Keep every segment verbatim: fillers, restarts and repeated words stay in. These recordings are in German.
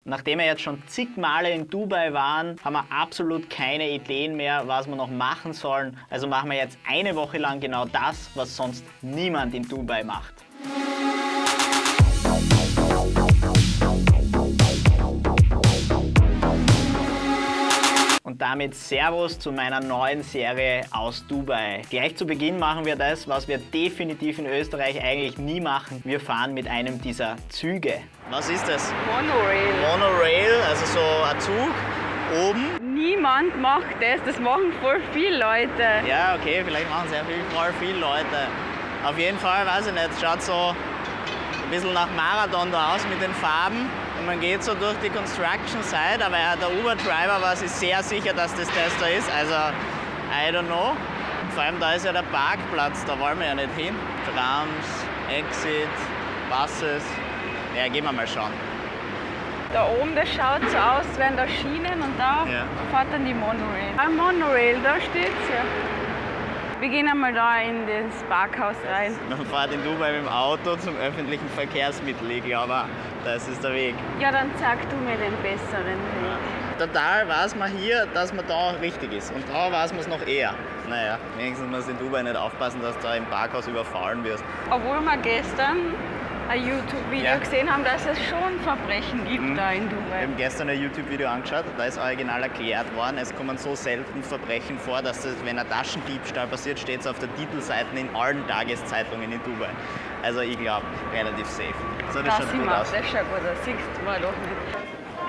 Nachdem wir jetzt schon zig Male in Dubai waren, haben wir absolut keine Ideen mehr, was wir noch machen sollen. Also machen wir jetzt eine Woche lang genau das, was sonst niemand in Dubai macht. Und damit Servus zu meiner neuen Serie aus Dubai. Gleich zu Beginn machen wir das, was wir definitiv in Österreich eigentlich nie machen. Wir fahren mit einem dieser Züge. Was ist das? Monorail. Monorail, also so ein Zug oben. Niemand macht das, das machen voll viele Leute. Ja, okay, vielleicht machen sehr viel, voll viele Leute. Auf jeden Fall, weiß ich nicht, es schaut so ein bisschen nach Marathon da aus mit den Farben. Und man geht so durch die Construction Site, aber ja, der Uber-Driver war sich sehr sicher, dass das das da ist. Also, I don't know. Vor allem da ist ja der Parkplatz, da wollen wir ja nicht hin. Trams, Exit, Buses. Ja, gehen wir mal schauen. Da oben, das schaut so aus, als wären da Schienen und da ja. fährt dann die Monorail. Ah, Monorail, da steht's ja. Wir gehen einmal da in das Parkhaus rein. Man fährt in Dubai mit dem Auto zum öffentlichen Verkehrsmittel, ich glaube, das ist der Weg. Ja, dann sag du mir den besseren Weg. Total weiß man hier, dass man da richtig ist. Und da weiß man es noch eher. Naja, wenigstens muss in Dubai nicht aufpassen, dass du da im Parkhaus überfallen wirst. Obwohl wir gestern ein YouTube-Video ja. gesehen haben, dass es schon Verbrechen gibt mhm. da in Dubai. Wir haben gestern ein YouTube-Video angeschaut, da ist original erklärt worden, es kommen so selten Verbrechen vor, dass das, wenn ein Taschendiebstahl passiert, steht es auf der Titelseite in allen Tageszeitungen in Dubai. Also ich glaube, relativ safe. So, das, das schaut gut aus. Das schaut gut aus, siehst du mal doch nicht.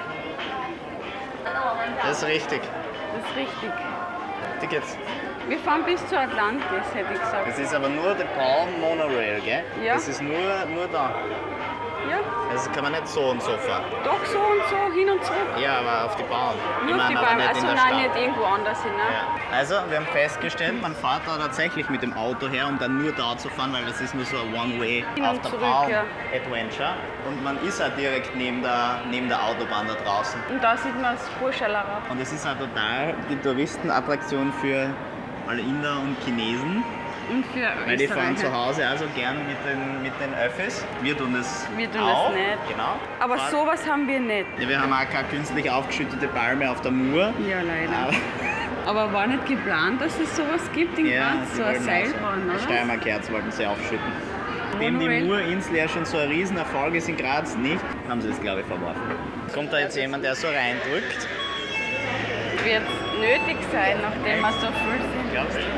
Das ist richtig. Das ist richtig. Tickets. Wir fahren bis zu Atlantis, hätte ich gesagt. Das ist aber nur der Palm Monorail, gell? Ja. Das ist nur, nur da. Ja. Das kann man nicht so und so fahren. Doch, so und so, hin und zurück. Ja, aber auf die Bahn. Nur ich auf die meine, Bahn, nicht also in der nein, Stadt. nicht irgendwo anders hin. Ne? Ja. Also, wir haben festgestellt, man fährt da tatsächlich mit dem Auto her, um dann nur da zu fahren, weil das ist nur so ein One-Way auf der zurück, Palm ja. Adventure. Und man ist auch direkt neben der, neben der Autobahn da draußen. Und da sieht man das Burj Al Arab. Und es ist auch total die Touristenattraktion für alle Inder und Chinesen. Und für Weil die fahren zu Hause also gern mit den, mit den Öffis. Wir tun das Wir tun auch. das nicht. Genau. Aber Fahren. sowas haben wir nicht. Ja, wir haben auch keine künstlich aufgeschüttete Palme auf der Mur. Ja, leider. Aber, Aber war nicht geplant, dass es sowas gibt in ja, Graz? So eine Seilbahn, oder? Steiermark-Herz wollten sie aufschütten. Nachdem die Murinsel ja schon so ein Riesenerfolg ist in Graz nicht, haben sie es, glaube ich, verworfen. Kommt da jetzt jemand, der so reindrückt? Wird nötig sein, nachdem wir so viel sind. Glaubst du?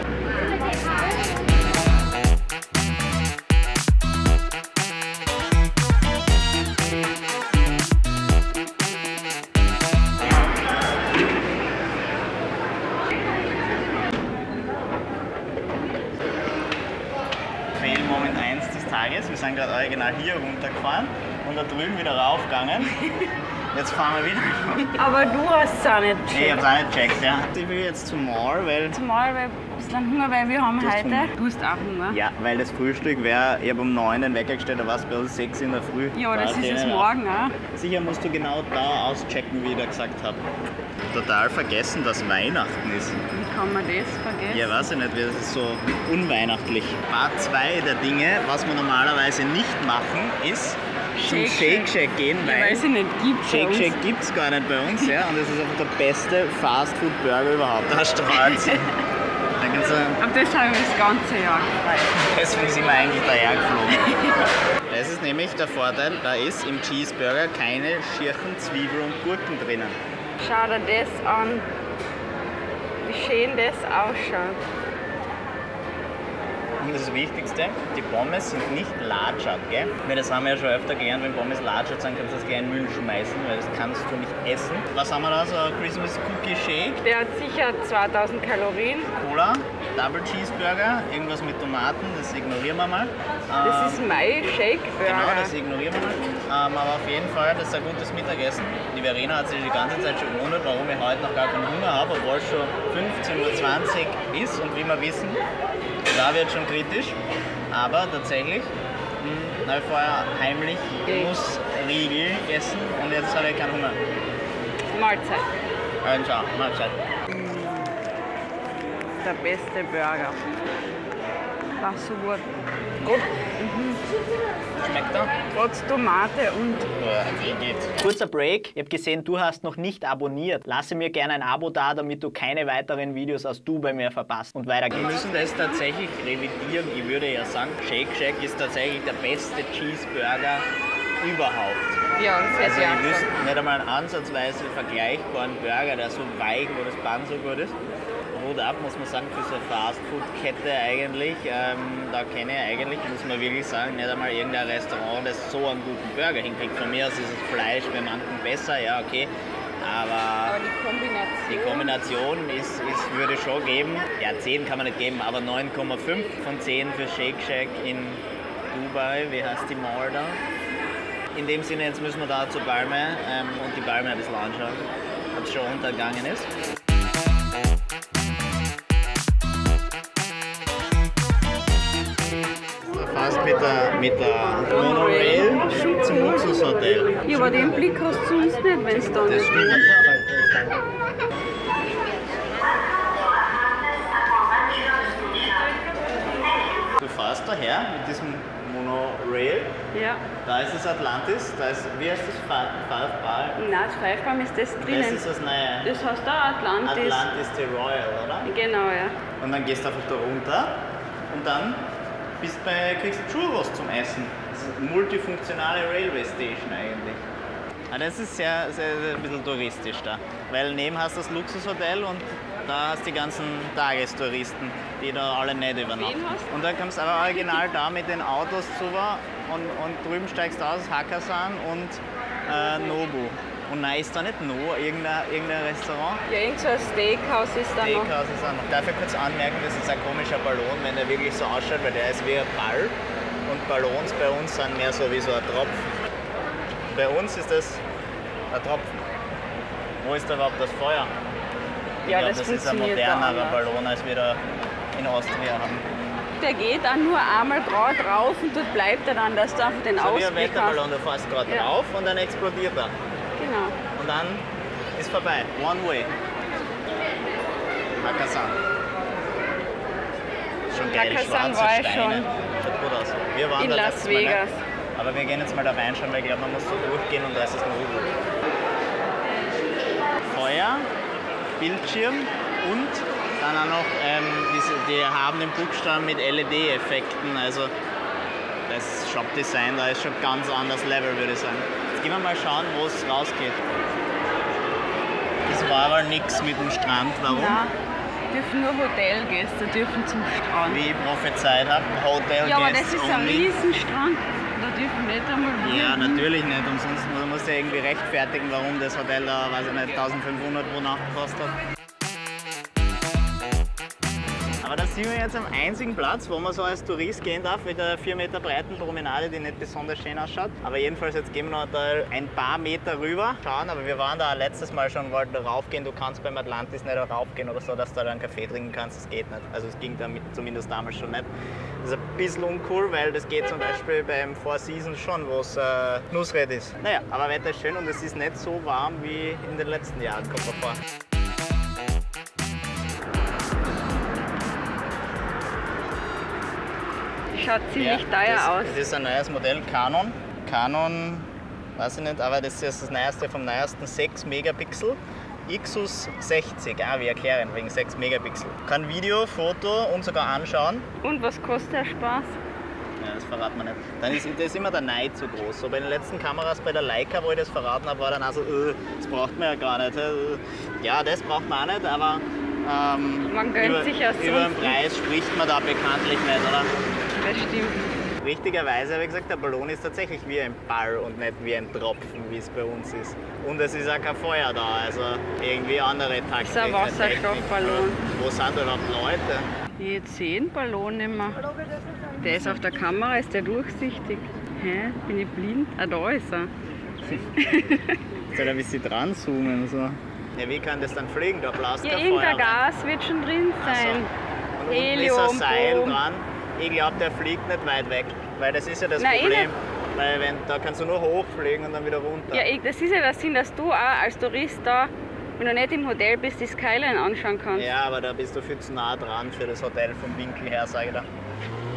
Fail-Moment eins des Tages. Wir sind gerade original hier runtergefahren und da drüben wieder raufgegangen. Jetzt fahren wir wieder. Aber du hast es auch nicht gecheckt. Nee, ich hab's auch nicht gecheckt, ja. Ich will jetzt zum Mall, weil... Zum Mall, weil ein bisschen Hunger, weil wir haben Du hast heute... Hunger. Du hast auch Hunger? Ja, weil das Frühstück wäre, ich habe um neun den Wecker gestellt, da war es bei uns sechs in der Früh. Ja, das Da ist es denen morgen auch. Sicher musst du genau da auschecken, wie ich da gesagt habe. Total vergessen, dass Weihnachten ist. Wie kann man das vergessen? Ja, weiß ich nicht, das ist so unweihnachtlich. Part zwei der Dinge, was wir normalerweise nicht machen, ist zum Shake Shack gehen, weil, weil es nicht gibt. Shake Shack gibt es gar nicht bei uns, ja, und das ist einfach der beste Fast-Food-Burger überhaupt. Da strahlt's. Da kannst du, Auf das habe ich mich das ganze Jahr gefreut. deswegen sind wir eigentlich daher geflogen. Das ist nämlich der Vorteil, da ist im Cheeseburger keine schirchen Zwiebeln und Gurken drinnen. Schau dir das an, wie schön das ausschaut. Und das Wichtigste, die Pommes sind nicht latschert, gell? Weil das haben wir ja schon öfter gelernt, wenn Pommes latschert sind, kannst du das gleich in den Müll schmeißen, weil das kannst du nicht essen. Was haben wir da? So ein Christmas Cookie Shake. Der hat sicher zweitausend Kalorien. Cola, Double Cheeseburger, irgendwas mit Tomaten, das ignorieren wir mal. Das ist mein Shake-Burger. Genau, das ignorieren wir mal. Ähm, aber auf jeden Fall, das ist ein gutes Mittagessen. Die Verena hat sich die ganze Zeit schon gewundert, warum ich heute noch gar keinen Hunger habe, obwohl es schon fünfzehn Uhr zwanzig ist und wie wir wissen, da wird schon kritisch. Aber tatsächlich habe ich vorher heimlich Nussriegel gegessen und jetzt habe ich keinen Hunger. Mahlzeit. Also, schau, Mahlzeit. Der beste Burger. War so gut. Gut. Mhm. Schmeckt er? Trotz Tomate und... Ja, geht. Kurzer Break. Ich habe gesehen, du hast noch nicht abonniert. Lasse mir gerne ein Abo da, damit du keine weiteren Videos aus Dubai mehr verpasst. Und weiter geht's. Wir müssen das tatsächlich revidieren. Ich würde ja sagen, Shake Shack ist tatsächlich der beste Cheeseburger überhaupt. Ja, das Also ist ja ich wüsste nicht einmal einen ansatzweise vergleichbaren Burger, der so weich, wo das Bun so gut ist. Hut ab, muss man sagen, für so eine Fastfood-Kette eigentlich. Ähm, da kenne ich eigentlich, muss man wirklich sagen, nicht einmal irgendein Restaurant, das so einen guten Burger hinkriegt. Von mir aus ist das Fleisch bei manchen besser, ja okay. Aber, Aber die Kombination, die Kombination ist, ist, würde schon geben, ja zehn kann man nicht geben, aber neun Komma fünf von zehn für Shake Shack in Dubai. Wie heißt die Mall da? In dem Sinne, jetzt müssen wir da zur Palme ähm, und die Palme ein bisschen anschauen, ob es schon untergegangen ist. Fast mit der, mit der Monorail zum Luxushotel. Ja, aber den Blick hast du sonst nicht, wenn es da Das nicht stimmt. ist. Du fährst daher mit diesem Monorail, Ja. da ist das Atlantis, da ist, wie heißt das, Five Bar? Nein, das Pfeifbaum ist das Das drinnen. ist das neue Das heißt da Atlantis. Atlantis the Royal, oder? Genau, ja. Und dann gehst du einfach da runter und dann bist bei, kriegst du Churros zum Essen. Das ist eine multifunktionale Railway Station eigentlich. Ah, das ist sehr, sehr, sehr ein bisschen touristisch da, weil neben hast du das Luxushotel und da hast du die ganzen Tagestouristen, die da alle nicht übernachten. hast du? Und da kommst du aber original da mit den Autos rüber und, und drüben steigst du aus, Hakkasan und äh, Nobu. Und nein, ist da nicht No, irgendein, irgendein Restaurant? Ja, irgend so ein Steakhouse ist da noch. Steakhouse ist auch noch. Darf ich kurz anmerken, das ist ein komischer Ballon, wenn der wirklich so ausschaut, weil der ist wie ein Ball. Und Ballons bei uns sind mehr so wie so ein Tropfen. Bei uns ist das ein Tropfen. Wo ist da überhaupt das Feuer? Ich Ja, glaub, das das ist ein funktioniert da modernerer anders. Ballon, als wir da in Austria haben. Der geht auch nur einmal drauf, drauf und dort bleibt er dann, dass du einfach den So wie ein Ausblick hast. Wetterballon, du fährst gerade Ja. drauf und dann explodiert er. Genau. Und dann ist vorbei. One way. Hakkasan. Schon geil, Hakkasan schwarze war ich Steine. schon. Schaut gut aus. Wir waren In da Las letztes Mal nicht. Vegas. Aber wir gehen jetzt mal da reinschauen, weil ich glaube, man muss so durchgehen und da ist es nur gut. Feuer, Bildschirm und dann auch noch, ähm, diese, die haben den Buchstaben mit L E D-Effekten. Also das Shop-Design, da ist schon ganz anderes Level, würde ich sagen. Jetzt gehen wir mal schauen, wo es rausgeht. Das war aber nichts mit dem Strand. Warum? Nein, dürfen nur Hotelgäste dürfen zum Strand. Wie ich prophezeit habe, Hotel Ja, aber das Guests ist ein only. Riesenstrand. Da dürfen nicht einmal wir. Ja, natürlich nicht. Umsonst man muss ja irgendwie rechtfertigen, warum das Hotel da, weiß ich nicht, eintausendfünfhundert pro Nacht gekostet hat. Aber da sind wir jetzt am einzigen Platz, wo man so als Tourist gehen darf, mit der vier Meter breiten Promenade, die nicht besonders schön ausschaut. Aber jedenfalls, jetzt gehen wir noch da ein paar Meter rüber schauen. Aber wir waren da letztes Mal schon, wollten da raufgehen. Du kannst beim Atlantis nicht raufgehen oder so, dass du da einen Kaffee trinken kannst. Das geht nicht. Also es ging damit zumindest damals schon nicht. Das ist ein bisschen uncool, weil das geht zum Beispiel beim Four Seasons schon, wo es äh, Nussred ist. Naja, aber Wetter ist schön und es ist nicht so warm wie in den letzten Jahren, kommt mir vor. Schaut ziemlich Ja, teuer das, aus. Das ist ein neues Modell, Canon. Canon, weiß ich nicht, aber das ist das neueste vom neuesten, sechs Megapixel. Ixus sechzig, ah, wir erklären, wegen sechs Megapixel. Kann Video, Foto und sogar anschauen. Und was kostet der Spaß? Ja, das verraten wir nicht. Dann ist, das ist immer der Neid zu groß. So bei den letzten Kameras bei der Leica, wo ich das verraten habe, war dann auch so, äh, das braucht man ja gar nicht. Äh. Ja, das braucht man auch nicht, aber ähm, Man gönnt über, sich ja über den sonst Preis spricht man da bekanntlich nicht, oder? Das stimmt. Richtigerweise habe ich gesagt, der Ballon ist tatsächlich wie ein Ball und nicht wie ein Tropfen, wie es bei uns ist. Und es ist auch kein Feuer da, also irgendwie andere Taktik. ist ein Wasserstoffballon. Wo sind da überhaupt Leute? Jetzt sehen Ballon nicht mehr. Der ist auf der Kamera, ist der durchsichtig. Hä? Bin ich blind? Ah, da ist er. Soll ein bisschen dran zoomen? So. Ja, wie kann das dann fliegen? Da bläst Ja, kein irgendein Feuer rein. Gas wird schon drin Ach so. sein. Und unten ist Helium, ein Seil Boom. dran. Ich glaube, der fliegt nicht weit weg. Weil das ist ja das Nein, eh Problem. nicht. Weil wenn, da kannst du nur hochfliegen und dann wieder runter. Ja, ich, das ist ja der Sinn, dass du auch als Tourist da, wenn du nicht im Hotel bist, die Skyline anschauen kannst. Ja, aber da bist du viel zu nah dran für das Hotel vom Winkel her, sage ich da.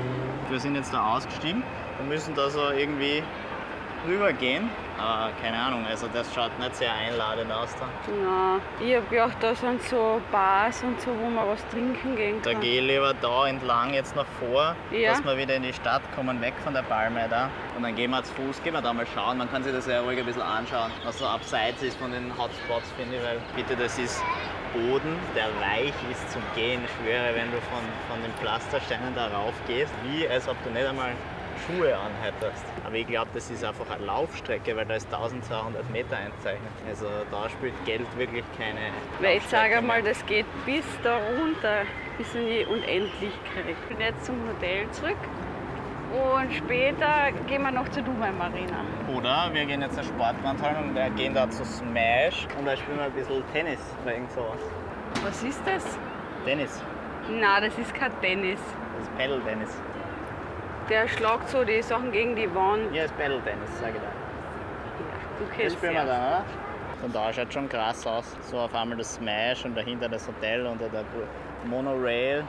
Wir sind jetzt da ausgestiegen. Wir müssen da so irgendwie rübergehen. Aber keine Ahnung, also das schaut nicht sehr einladend aus da. Ja, ich habe gedacht, da sind so Bars und so, wo man was trinken gehen kann. Da gehe ich lieber da entlang jetzt nach vor, Ja. dass wir wieder in die Stadt kommen, weg von der Palme da. Und dann gehen wir zu Fuß, gehen wir da mal schauen. Man kann sich das ja ruhig ein bisschen anschauen, was so abseits ist von den Hotspots, finde ich. Weil bitte, das ist Boden, der weich ist zum Gehen. Ich schwöre, wenn du von, von den Pflastersteinen da rauf gehst, wie als ob du nicht einmal Schuhe anhättest. Aber ich glaube, das ist einfach eine Laufstrecke, weil da ist tausendzweihundert Meter einzeichnet. Also da spielt Geld wirklich keine Weil ich sage Laufstrecke mal, mehr. das geht bis da runter, bis in die Unendlichkeit. Ich bin jetzt zum Hotel zurück und später gehen wir noch zur Dubai Marina. Oder wir gehen jetzt zur Sportwandhalung und wir gehen da zu Smash und da spielen wir ein bisschen Tennis oder irgend sowas. Was ist das? Tennis. Na, das ist kein Tennis. Das ist Paddle-Tennis. Der schlagt so die Sachen gegen die Wand. Ja, das ist Paddle-Tennis, sage ich da. Du Das kennst spielen wir ja. dann, oder? Und da schaut schon krass aus. So auf einmal das Smash und dahinter das Hotel und der Monorail.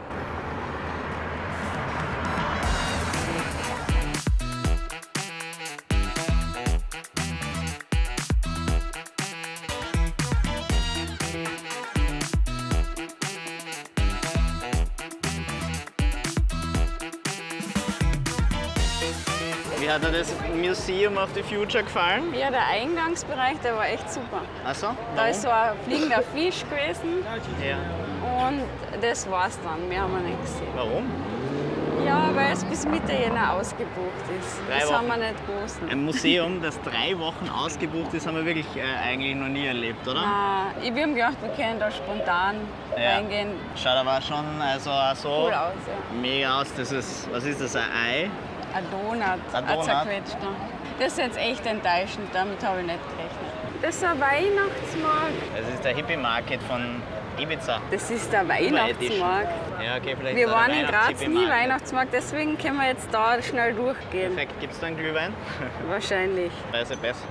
Wie hat dir das Museum of the Future gefallen? Ja, der Eingangsbereich, der war echt super. Achso? Da ist so ein fliegender Fisch gewesen Ja. und das war's dann. Mehr haben wir nicht gesehen. Warum? Ja, weil es bis Mitte Jänner ausgebucht ist. Drei das Wochen. haben wir nicht gewusst. Ein Museum, das drei Wochen ausgebucht ist, haben wir wirklich äh, eigentlich noch nie erlebt, oder? Ah, ich wir haben gedacht, wir können da spontan Ja. reingehen. Schaut aber schon also auch so Cool aus, ja. mega aus. Das ist, was ist das, ein Ei? Ein Donut, Ein ein Donut. zerquetschter. Das ist jetzt echt enttäuschend, damit habe ich nicht gerechnet. Das ist ein Weihnachtsmarkt. Das ist der Hippie-Market von Ibiza. Das ist der Edition. Weihnachtsmarkt. Ja, okay, vielleicht Wir ist da waren der in Graz nie Weihnachts-Hippie-Market. Weihnachtsmarkt, deswegen können wir jetzt da schnell durchgehen. Perfekt, gibt es da einen Glühwein? Wahrscheinlich. Weise besser.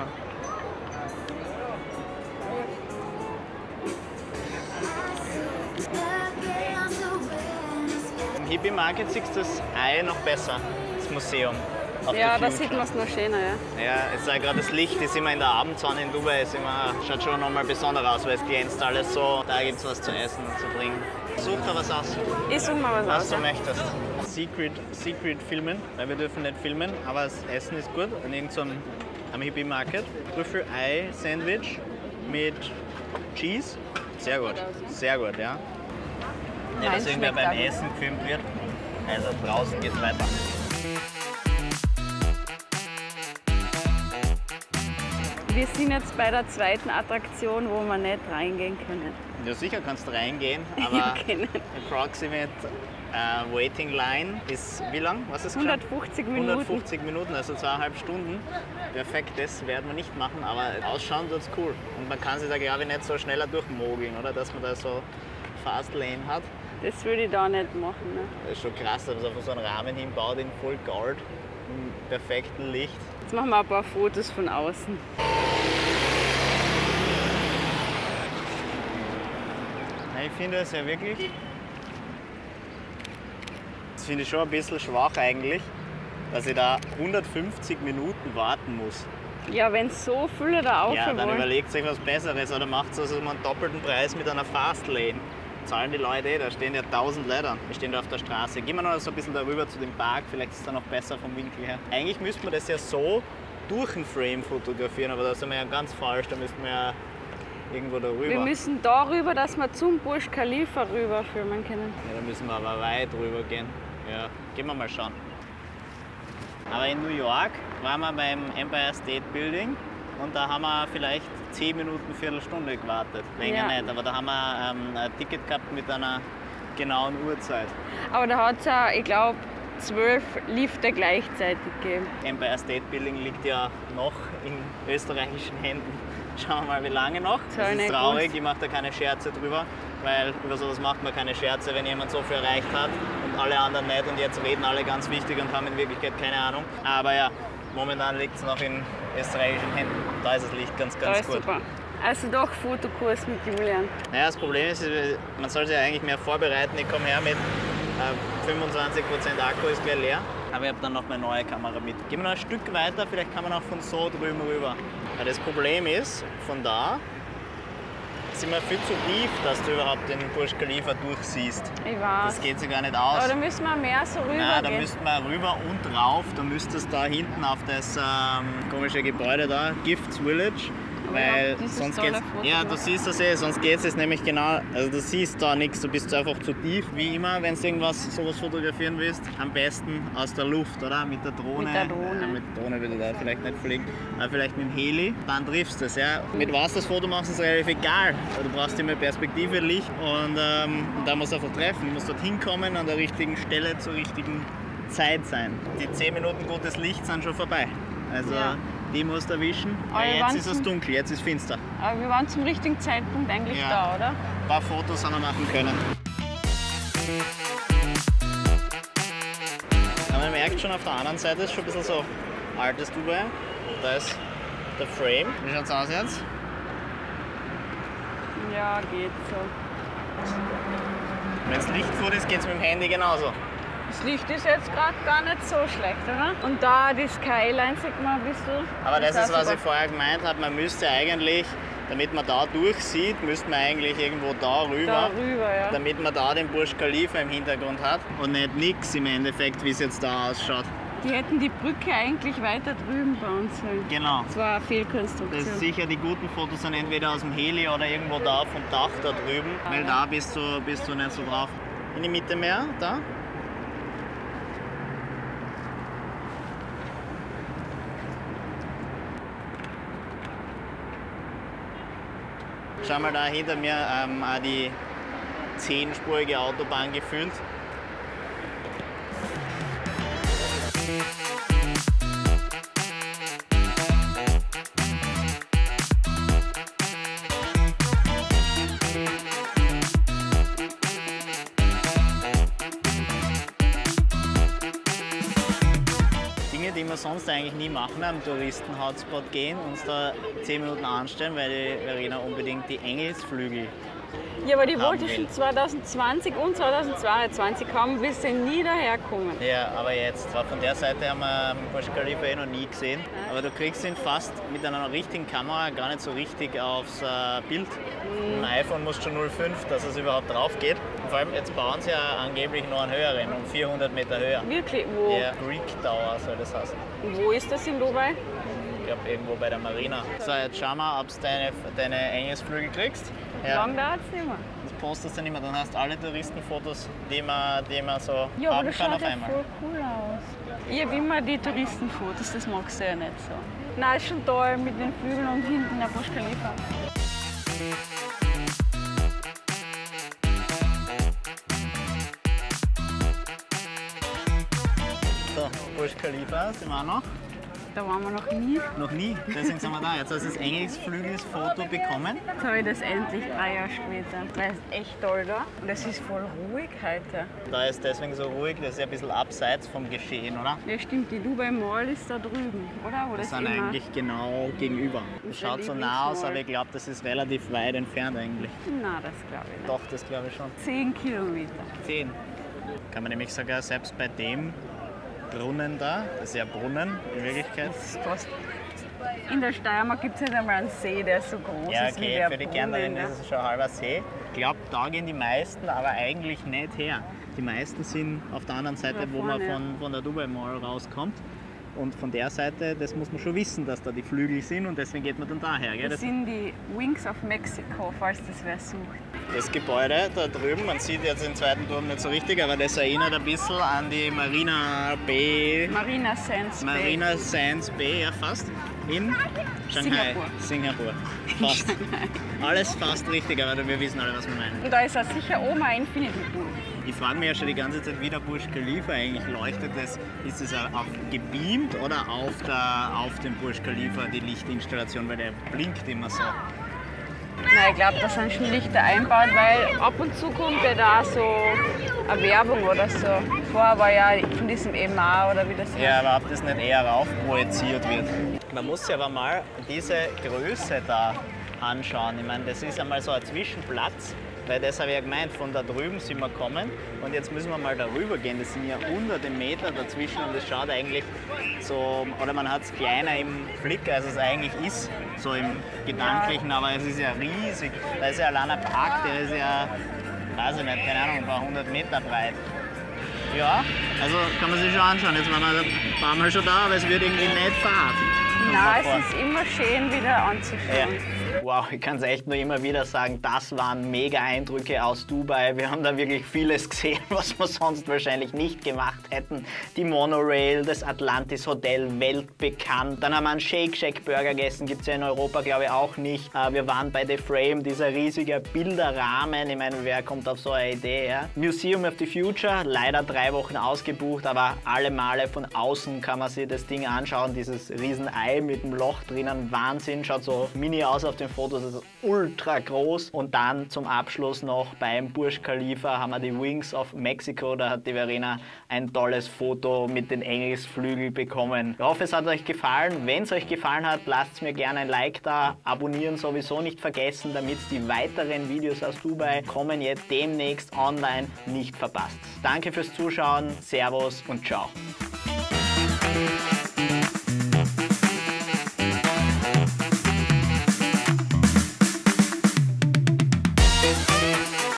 Im Hippie-Market siehst du das Ei noch besser, das Museum. Of Ja, the da Future. sieht man es noch schöner, ja. Ja, jetzt sag ich gerade, das Licht ist immer in der Abendsonne in Dubai, ist immer, schaut schon nochmal besonders aus, weil es glänzt alles so. Da gibt es was zu essen und zu trinken. Such da was aus, Ich suche mal was, was aus. du ja. möchtest. Secret, Secret filmen, weil wir dürfen nicht filmen, aber das Essen ist gut. In irgendeinem am Hippie Market. Trüffel-Ei-Sandwich mit Cheese. Sehr gut, sehr gut, ja. Nicht, Meins dass irgendwer schmeckt beim auch gut. Essen gefilmt wird. Also draußen geht's weiter. Wir sind jetzt bei der zweiten Attraktion, wo wir nicht reingehen können. Ja, sicher kannst du reingehen, aber können. approximate äh, Waiting Line ist wie lang? Was ist hundertfünfzig Minuten. hundertfünfzig Minuten, also zweieinhalb Stunden. Perfekt, das werden wir nicht machen, aber ausschauen tut's cool. Und man kann sich da, glaube ich, nicht so schneller durchmogeln, oder? Dass man da so Fast Lane hat. Das würde ich da nicht machen. Ne? Das ist schon krass, dass man so einen Rahmen hinbaut in Full Gold, im perfekten Licht. Jetzt machen wir ein paar Fotos von außen. Ich finde es ja wirklich, das finde ich schon ein bisschen schwach eigentlich, dass ich da hundertfünfzig Minuten warten muss. Ja, wenn so viele da Ja, dann wollen. überlegt euch was Besseres oder macht also einen doppelten Preis mit einer Fastlane. Zahlen die Leute eh, da stehen ja tausend Leute. Wir stehen da auf der Straße. Gehen wir noch so ein bisschen darüber zu dem Park, vielleicht ist es da noch besser vom Winkel her. Eigentlich müsste man das ja so durch den Frame fotografieren, aber da sind wir ja ganz falsch, da müssten wir ja irgendwo darüber. Wir müssen darüber, dass wir zum Burj Khalifa rüber filmen können. Ja, da müssen wir aber weit rüber gehen. Ja, gehen wir mal schauen. Aber in New York waren wir beim Empire State Building und da haben wir vielleicht zehn Minuten, Viertelstunde gewartet. Länger Ja. nicht, aber da haben wir ähm, ein Ticket gehabt mit einer genauen Uhrzeit. Aber da hat es ja, ich glaube, zwölf Lifte gleichzeitig gegeben. Empire State Building liegt ja noch in österreichischen Händen. Schauen wir mal, wie lange noch. Soll Das ist nicht traurig, gut. ich mache da keine Scherze drüber, weil über sowas macht man keine Scherze, wenn jemand so viel erreicht hat und alle anderen nicht und jetzt reden alle ganz wichtig und haben in Wirklichkeit keine Ahnung. Aber ja, momentan liegt es noch in österreichischen Händen. Da ist das Licht ganz, Da ganz ist gut. super. Also doch Fotokurs mit Julian. Naja, das Problem ist, man soll sich ja eigentlich mehr vorbereiten. Ich komme her mit äh, fünfundzwanzig Prozent Akku ist gleich leer. Aber ich habe dann noch meine neue Kamera mit. Gehen wir noch ein Stück weiter, vielleicht kann man auch von so drüben rüber. Weil das Problem ist, von da sind wir viel zu tief, dass du überhaupt den Burj Khalifa durchsiehst. Ich weiß. Das geht sich gar nicht aus. Aber da müssen wir mehr so rüber Nein, da gehen. müssten wir rüber und rauf. Da müsstest du da hinten auf das ähm, komische Gebäude da, Gifts Village. Aber Weil dieses sonst tolle geht's. Foto Ja, du machen. siehst das eh, sonst geht es nämlich genau. Also du siehst da nichts, du bist einfach zu tief. Wie immer, wenn du irgendwas sowas fotografieren willst, am besten aus der Luft, oder? Mit der Drohne. Mit der Drohne. Ja, mit der Drohne würde da vielleicht nicht fliegen, aber vielleicht mit dem Heli. Dann triffst du es, ja. Mit was das Foto machst, ist relativ egal. Du brauchst immer Perspektive, Licht und ähm, da musst du einfach treffen. Du musst dort hinkommen, an der richtigen Stelle zur richtigen Zeit sein. Die zehn Minuten gutes Licht sind schon vorbei. Also Ja. die musst du erwischen. Aber Ja, wir jetzt waren ist es zum- dunkel, jetzt ist es finster. Aber wir waren zum richtigen Zeitpunkt eigentlich Ja. da, oder? Ein paar Fotos haben wir machen können. Aber man merkt schon, auf der anderen Seite ist schon ein bisschen so altes Dubai. Da ist der Frame. Wie schaut's aus jetzt? Ja, geht so. Wenn es Licht gut ist, geht es mit dem Handy genauso. Das Licht ist jetzt gerade gar nicht so schlecht, oder? Und da die Skyline sieht man ein bisschen. Aber das ist, auch was super. ich vorher gemeint habe, man müsste eigentlich, damit man da durchsieht, müsste man eigentlich irgendwo da rüber. Da rüber, ja. Damit man da den Burj Khalifa im Hintergrund hat und nicht nix im Endeffekt, wie es jetzt da ausschaut. Die hätten die Brücke eigentlich weiter drüben bauen sollen. Genau. Das war eine Das Fehlkonstruktion. ist sicher, die guten Fotos sind entweder aus dem Heli oder irgendwo da vom Dach da drüben, weil da bist du, bist du nicht so drauf. In die Mitte mehr, da. Schau mal da hinter mir, ähm, auch die zehnspurige Autobahn gefüllt. Dinge, die wir sonst eigentlich nie machen, am Touristen-Hotspot gehen, uns da zehn Minuten anstellen, weil die Verena unbedingt die Engelsflügel. Ja, aber die haben wollte will. schon zwanzig zwanzig und zwanzig zweiundzwanzig haben, will sie nie daherkommen. Ja, aber jetzt, von der Seite haben wir Burj Khalifa eh noch nie gesehen. Aber du kriegst ihn fast mit einer richtigen Kamera gar nicht so richtig aufs äh, Bild. Mit dem iPhone musst du schon null Komma fünf, dass es überhaupt drauf geht. Und vor allem, jetzt bauen sie ja angeblich noch einen höheren, um vierhundert Meter höher. Wirklich? Wo, Der Greek Tower soll das heißen. wo ist das in Dubai? Ich glaube irgendwo bei der Marina. So, jetzt schauen wir, ob du deine, deine Engelsflügel kriegst. Ja. Lang dauert es nicht mehr. Das postest du nicht mehr, dann hast du alle Touristenfotos, die man, die man so Ja, aber haben das kann schaut auf ja einmal. voll cool aus. Ich habe immer die Touristenfotos, das magst du ja nicht so. Nein, ist schon toll mit den Flügeln und hinten der Burj Khalifa. So, Burj Khalifa sind wir auch noch. Da waren wir noch nie. Noch nie, deswegen sind wir da. Jetzt hast du das Engelsflügelsfoto bekommen. Jetzt habe ich das endlich drei Jahre später. Das ist echt toll da. Und es ist voll ruhig heute. Da ist deswegen so ruhig, das ist ja ein bisschen abseits vom Geschehen, oder? Ja stimmt, die Dubai Mall ist da drüben, oder? Wo Wir das sind immer... eigentlich genau gegenüber. Das Unser schaut so nah aus, Lieblingsmall. aber ich glaube, das ist relativ weit entfernt eigentlich. Na, das glaube ich nicht. Doch, das glaube ich schon. Zehn Kilometer. Zehn. Kann man nämlich sogar selbst bei dem Brunnen da, das ist ja Brunnen in Wirklichkeit. Das ist fast... In der Steiermark gibt es nicht einmal einen See, der so groß Ja, ist wie okay, der für die Brunnen, Kärntnerin ja. ist es schon ein halber See. Ich glaube, da gehen die meisten aber eigentlich nicht her. Die meisten sind auf der anderen Seite, Da wo man vorne. von, von der Dubai Mall rauskommt. Und von der Seite, das muss man schon wissen, dass da die Flügel sind und deswegen geht man dann daher. Gell? Das Das, sind die Wings of Mexico, falls das wer sucht. das Gebäude da drüben, man sieht jetzt den zweiten Turm nicht so richtig, aber das erinnert ein bisschen an die Marina Bay, Marina Sands Bay. Marina Sands Bay, ja fast, in Shanghai. Singapur. Singapur. Fast. Alles fast richtig, aber wir wissen alle, was wir meinen. Und da ist auch sicher oben ein Infinity Pool. Ich frage mich ja schon die ganze Zeit, wie der Burj Khalifa eigentlich leuchtet. Das, ist es auf gebeamt oder auf, der, auf dem Burj Khalifa die Lichtinstallation, weil der blinkt immer so. Nein, ich glaube, da sind schon Lichter eingebaut, weil ab und zu kommt ja da so eine Werbung oder so. Vorher war ja von diesem E M A oder wie das heißt. Ja, aber ob das nicht eher rauf projiziert wird. Man muss sich aber mal diese Größe da anschauen. Ich meine, das ist einmal so ein Zwischenplatz weil das habe ich ja gemeint, von da drüben sind wir gekommen und jetzt müssen wir mal darüber gehen. Das sind ja hunderte Meter dazwischen und es schaut eigentlich so, oder man hat es kleiner im Blick, als es eigentlich ist, so im Gedanklichen, aber es ist ja riesig. Da ist ja allein ein Park, der ist ja, weiß ich nicht, keine Ahnung, ein paar hundert Meter breit. Ja, also kann man sich schon anschauen. Jetzt waren wir ein paar Mal schon da, aber es wird irgendwie nicht fad. Nein, es ist immer schön wieder anzuschauen. Ja. Wow, ich kann es echt nur immer wieder sagen, das waren mega Eindrücke aus Dubai. Wir haben da wirklich vieles gesehen, was wir sonst wahrscheinlich nicht gemacht hätten. Die Monorail, das Atlantis Hotel, weltbekannt. Dann haben wir einen Shake Shack Burger gegessen, gibt es ja in Europa glaube ich auch nicht. Wir waren bei The Frame, dieser riesige Bilderrahmen. Ich meine, wer kommt auf so eine Idee? Ja? Museum of the Future, leider drei Wochen ausgebucht, aber alle Male von außen kann man sich das Ding anschauen. Dieses Riesenei mit dem Loch drinnen, Wahnsinn, schaut so mini aus auf den Fotos, ist ultra groß. Und dann zum Abschluss noch beim Burj Khalifa haben wir die Wings of Mexico. Da hat die Verena ein tolles Foto mit den Engelsflügeln bekommen. Ich hoffe, es hat euch gefallen. Wenn es euch gefallen hat, lasst mir gerne ein Like da. Abonnieren sowieso nicht vergessen, damit die weiteren Videos aus Dubai kommen jetzt demnächst online nicht verpasst. Danke fürs Zuschauen, Servus und ciao.